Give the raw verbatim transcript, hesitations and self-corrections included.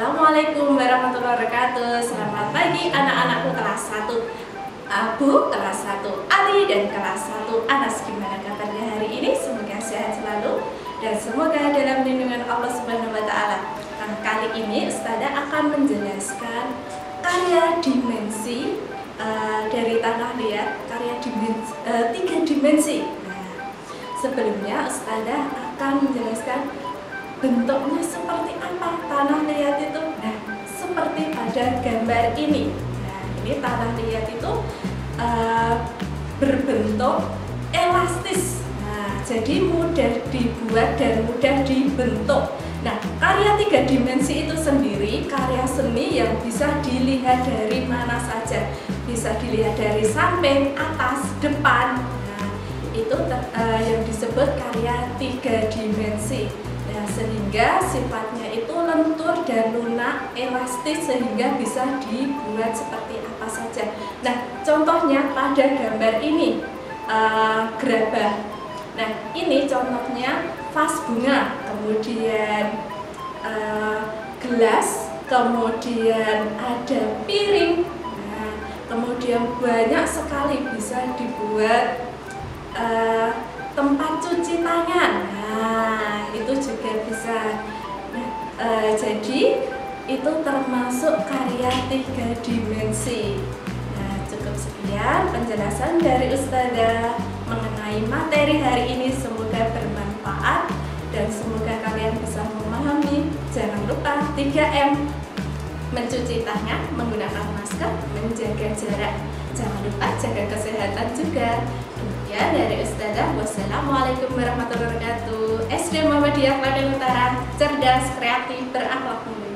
Assalamualaikum warahmatullahi wabarakatuh. Selamat pagi anak-anakku kelas satu Abu, kelas satu Ali, dan kelas satu Anas. Gimana kabarnya hari ini? Semoga sehat selalu dan semoga dalam lindungan Allah Subhanahu wa Ta'ala. Nah, kali ini Ustazah akan menjelaskan karya dimensi uh, dari tanah liat, karya dimensi, uh, tiga dimensi. Nah, sebelumnya Ustazah akan menjelaskan bentuknya seperti apa tanah liat itu. Nah, seperti pada gambar ini. Nah, ini tanah liat itu uh, berbentuk elastis. Nah, jadi mudah dibuat dan mudah dibentuk. Nah, karya tiga dimensi itu sendiri karya seni yang bisa dilihat dari mana saja. Bisa dilihat dari samping, atas, depan. Nah, itu ter, uh, yang disebut karya tiga dimensi. Nah, sehingga sifatnya itu lentur dan lunak, elastis, sehingga bisa dibuat seperti apa saja. Nah, contohnya pada gambar ini uh, gerabah. Nah, ini contohnya vas bunga, kemudian uh, gelas, kemudian ada piring. Nah, kemudian banyak sekali bisa dibuat uh, tempat cuci tangan. Nah, itu juga bisa. Nah, e, jadi itu termasuk karya tiga dimensi. Nah, cukup sekian penjelasan dari Ustazah mengenai materi hari ini. Semoga bermanfaat dan semoga kalian bisa memahami. Jangan lupa tiga M, mencuci tangan, menggunakan masker, menjaga jarak. Jangan lupa jaga kesehatan juga. Demikian dari Ustazah. Wassalamualaikum warahmatullahi wabarakatuh. S D Muhammadiyah Klaten Utara, cerdas, kreatif, berakhlak mulia.